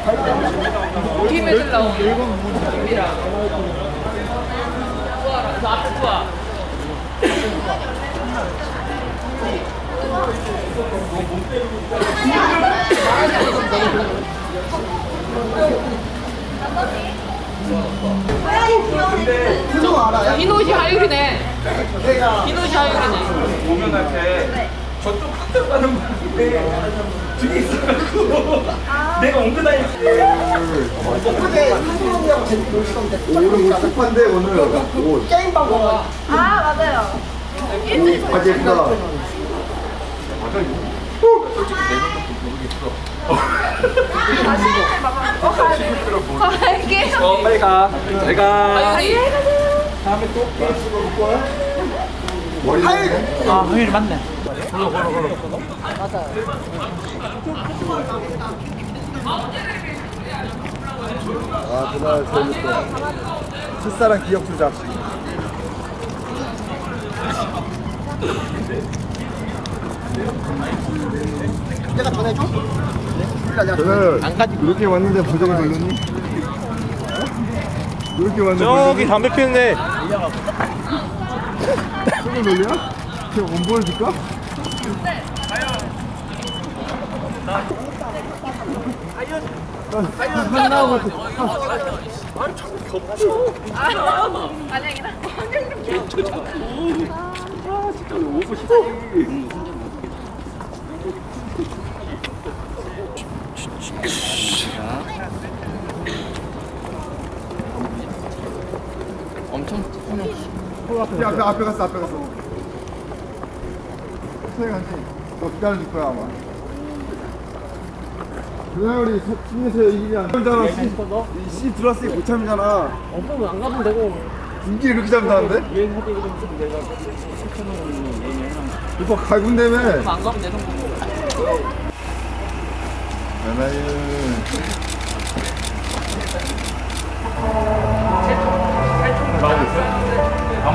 힘해주려고. 미라. 저 앞에 좋아. 이노시 하율이네. 이노시 하율이네. 보면한테 저쪽 학교 가는 분인데 뒤에 있어가지고 내가 엉근하니 어제 한국이하고 재밌게 놀시던데 오늘 급한데 오늘 게임 방법. 아 맞아요. 아직 예쁘다. 갈게요. 빨리 가. 잘 가. 하율이. 다음에 또 머리 아, 하율이 맞네. 아 그날 재밌어. 첫사랑 기억 조작. 내가 전해줘? 그날 이렇게 왔는데 부정을 돌렸니? 이렇게 왔는데 저기 담배 피는데 부정을 돌려? 그냥 원 보여줄까? 아니야. 엄청 앞에 갔어. 선생님 한테 너 기다려줄 거야 아마. 그날 우리 팀에서 이기면 안 참잖아. C 들어왔으니 못 참잖아. 엄청 안 가면 되고. 인기 이렇게 참다는데? 유행할 때 좀 내가 7,000원 얘기해랑. 오빠 갈군다며. 안 가면 되는 거고. 나나는